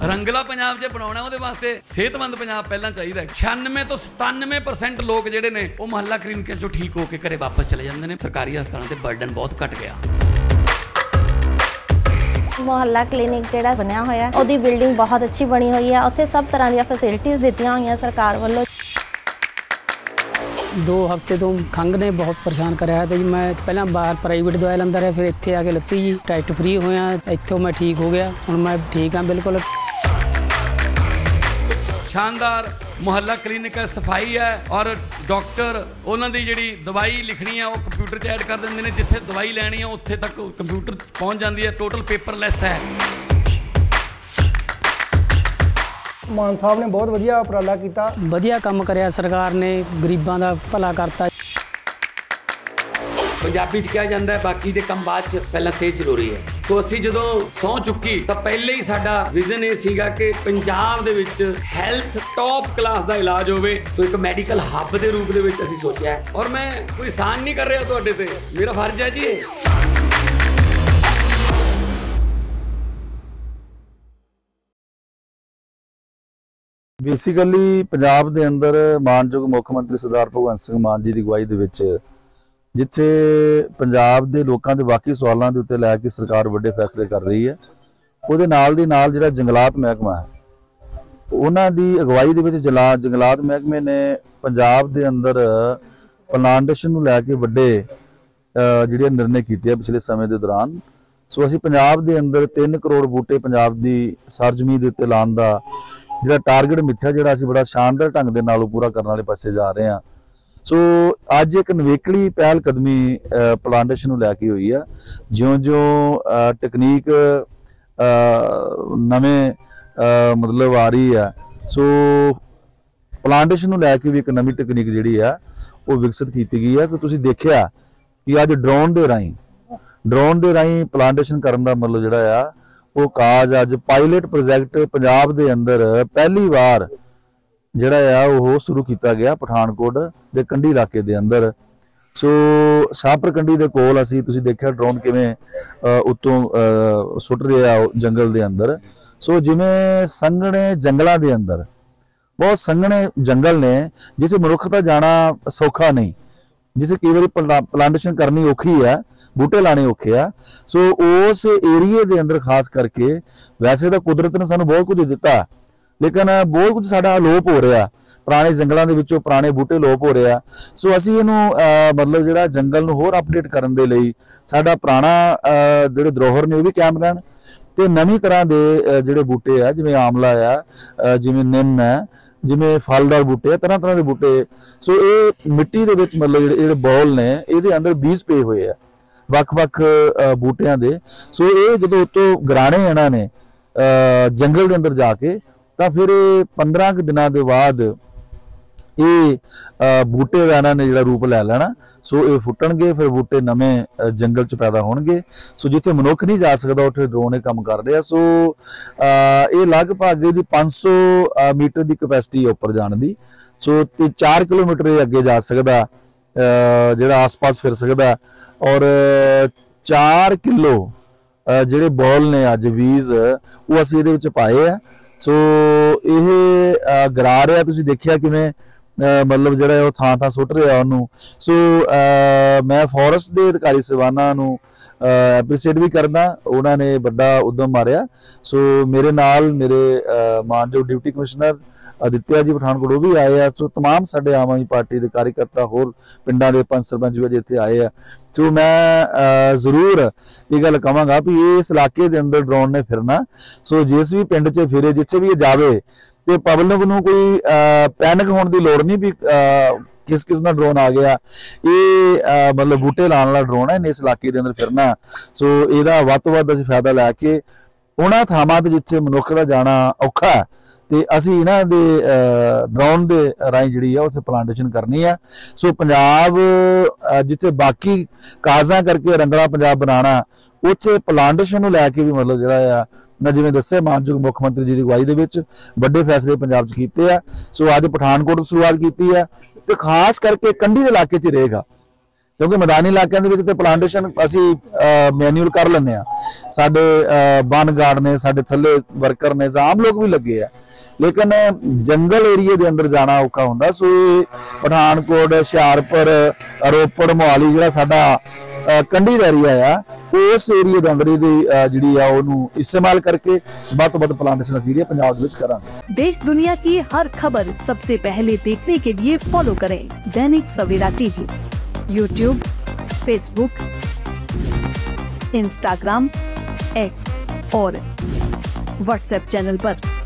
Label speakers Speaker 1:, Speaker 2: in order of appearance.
Speaker 1: रंगला पंजाब च बनाउणा ਉਹਦੇ ਵਾਸਤੇ ਸਿਹਤਮੰਦ ਪੰਜਾਬ ਪਹਿਲਾਂ ਚਾਹੀਦਾ। 96 ਤੋਂ 97% ਲੋਕ ਜਿਹੜੇ ਨੇ ਉਹ ਮੁਹੱਲਾ ਕਲੀਨਿਕਾਂ ਚੋਂ ਠੀਕ ਹੋ ਕੇ ਘਰੇ ਵਾਪਸ ਚਲੇ ਜਾਂਦੇ ਨੇ। ਸਰਕਾਰੀ ਹਸਪਤਾਲਾਂ ਤੇ ਬਰਡਨ ਬਹੁਤ ਘਟ ਗਿਆ।
Speaker 2: ਮੁਹੱਲਾ ਕਲੀਨਿਕ ਜਿਹੜਾ ਬਣਿਆ ਹੋਇਆ ਉਹਦੀ ਬਿਲਡਿੰਗ ਬਹੁਤ ਅੱਛੀ ਬਣੀ ਹੋਈ ਹੈ। ਉੱਥੇ ਸਭ ਤਰ੍ਹਾਂ ਦੀਆਂ ਫੈਸਿਲਿਟੀਆਂ ਦਿੱਤੀਆਂ ਹੋਈਆਂ ਸਰਕਾਰ ਵੱਲੋਂ।
Speaker 3: 2 हफ्ते तो खंघ ने बहुत परेशान कराया तो जी मैं पहला बाहर प्राइवेट दवाई लंदा रहा, फिर इत्थे आके लत्ती जी टेस्ट फ्री होया, इत्थों मैं ठीक हो गया, हुण मैं ठीक हाँ बिल्कुल।
Speaker 1: शानदार मुहल्ला क्लीनिक है, सफाई है और डॉक्टर उन्होंने दी जिहड़ी दवाई लिखनी है वो कंप्यूटर च ऐड कर देंगे ने। जिथे दवाई लैनी है उत्थे तक कंप्यूटर पहुँच जाती है। टोटल पेपरलैस है।
Speaker 4: मान साहब ने बहुत वधिया उपराला किया,
Speaker 3: वधिया काम कराया सरकार ने, गरीबां दा भला करता।
Speaker 1: पंजाबी च कहा जाता है बाकी दे काम बाद च, पहला सेहत जरूरी है। सो असी जदों सौ चुकी तो पहले ही साडा विजन ये सीगा कि पंजाब दे विच हैल्थ टॉप क्लास दा इलाज होवे। सो एक मैडिकल हब दे रूप दे विच असी सोचा है और मैं कोई एहसान नहीं कर रहा तुहाडे ते, मेरा फर्ज है जी।
Speaker 5: बेसिकली पंजाब के अंदर मानयोग मुख्य मंत्री सरदार भगवंत सिंह मान जी की अगवाई दे विच जिथे पंजाब के लोगों के बाकी सवालों के उत्ते लैके सरकार वड्डे फैसले कर रही है, उहदे नाल दी नाल जिहड़ा जंगलात महकमा है उन्हां दी अगवाई दे विच जंगलात महकमे ने पंजाब के अंदर प्लांटेशन नूं लैके वड्डे जिहड़े निर्णय कीते पिछले समय के दौरान। सो असीं पंजाब के अंदर 3 करोड़ बूटे पंजाब की सरजमीन दे उत्ते लाउण दा जिहड़ा टारगेट मिथ्या जिहड़ा असीं बड़ा शानदार ढंग दे नाल पूरा करने वाले पासे जा रहे हैं। सो अज एक नवेकली पहल कदमी प्लांटेशन नूं लैके हुई है। ज्यों-ज्यों तकनीक नवें मतलब आ रही है, सो प्लांटेशन नूं लैके भी एक नवीं तकनीक जिहड़ी है वो विकसित की गई है। तो तुसीं देखिया कि अज ड्रोन दे राहीं प्लांटेशन करन दा मतलब जिहड़ा आ वो काज अज पायलट प्रोजैक्ट पंजाब दे अंदर पहली बार जिहड़ा आ वो शुरू किया गया पठानकोट दे कंढी इलाके दे अंदर। सो शाहपुर कंढी दे कोल असीं तुसीं देखिया ड्रोन किवें उत्तों सुट रिहा जंगल दे अंदर। सो जिवें संघने जंगलां दे अंदर बहुत संघने जंगल ने जिथे मनुख दा जाना सौखा नहीं, जिसे कई बार प्लांटेशन करनी औखी है, बूटे लाने औखे है। सो उस एरिए दे अंदर खास करके वैसे तो कुदरत ने सानू बहुत कुछ दिता लेकिन बहुत कुछ साडा अलोप हो रहा, पुराने जंगलों के विचों पुराने बूटे लोप हो रहा। सो असीं इहनूं मतलब जिहड़ा जंगल नूं होर अपडेट करन दे लई साडा पुराना जिहड़े धरोहर ने वो भी कायम रहण ते नवीं तरह दे जिहड़े बूटे है जिवें आमला है, जिवें निम है, जिवें फलदार बूटे, तरह तरह के बूटे। सो ये मिट्टी दे विच मतलब जिहड़े बॉल ने इहदे अंदर बीज पे हुए है वख-वख बूटियां दे। सो ये जदों उत्तों गराणे इन्हां ने जंगल दे अंदर जाके तो फिर 15 दिनों के बाद ये बूटे का इन्होंने जो रूप लै लेना। सो ये फुटणगे, फिर बूटे नवें जंगल च पैदा होणगे। सो जिथे मनुख नहीं जा सकता उत्थे ड्रोन काम कर रहा। सो ये लगभग ये 500 मीटर की कैपेसिटी है उपर जाने की। सो 4 किलोमीटर अगे जा सकता, जिहड़ा आस पास फिर सकता और 4 किलो जिहड़े बॉल ने अज बीज वो असीं इहदे विच पाए है। सो ये गरा रहा, तुसीं देखिया किवें मतलब जिहड़ा वो थां थां सुट रहा उन्होंने। सो मैं फॉरेस्ट के अधिकारी साहबानां नूं एप्रीशिएट भी करदा, उन्होंने बड़ा उद्यम मारिया। सो मेरे नाल मेरे मानयोग डिप्टी कमिश्नर आदित्य जी पठानकोट भी आए हैं। सो तमाम साडे आम आदमी पार्टी के कार्यकर्ता होर पिंडां दे पंच सरपंच भी इत्थे आए हैं। सो मैं जरूर ये गल कहांगा भी इस इलाके के अंदर ड्रोन ने फिरना। सो जिस भी पिंड च फिरे जिथे भी जावे तो पब्लिक नूं कोई पैनिक होने की लोड़ नहीं भी किस किस्म का ड्रोन आ गया। ये मतलब बूटे लाने वाला ड्रोन है, इस इलाके के अंदर फिरना। सो इसका वध तो वध असीं फायदा लैके उन्हां थावां ते जिथे मनुख का जाना औखा है तो असीं इन्हां दे ड्रोन के राहीं जिहड़ी है उत्थे प्लांटेशन करनी है। सो पंजाब जिथे बाकी काजां करके रंगला पंजाब बनाना उत्थे प्लांटेशन नूं लैके भी मतलब जिहड़ा मैं जिवें दस्सिया मानयोग मुख्य मंत्री जी की अगवाई दे विच वड्डे फैसले पंजाब च कीते आ। सो अज पठानकोट शुरुआत की है तो खास करके कंढी दे इलाके च रहेगा क्योंकि मैदानी इलाकों के प्लांटेशन असी मैन्यूअल कर लें। ਸਾਡੇ ਬਨ ਗਾਰਡ ਨੇ, ਸਾਡੇ ਥੱਲੇ ਵਰਕਰ ਨੇ, ਆਮ ਲੋਕ ਵੀ ਲੱਗੇ ਆ, ਲੇਕਿਨ ਜੰਗਲ ਏਰੀਏ ਦੇ ਅੰਦਰ ਜਾਣਾ ਔਖਾ ਹੁੰਦਾ। ਸੋ ਇਹ ਪਠਾਨਕੋਟ, ਹੁਸ਼ਿਆਰਪੁਰ, ਰੋਪੜ, ਮੋਹਾਲੀ ਜਿਹੜਾ ਸਾਡਾ ਕੰਢੀ ਦਾ ਏਰੀਆ ਆ, उस एरिए के अंदर जी इस्तेमाल करके बहुत तो बहुत प्लांटेशन एरिया पंजाब विच करांगे।
Speaker 6: देश दुनिया की हर खबर सबसे पहले देखने के लिए फॉलो करें Dainik Savera TV, YouTube, Facebook, Instagram, X और व्हाट्सएप चैनल पर।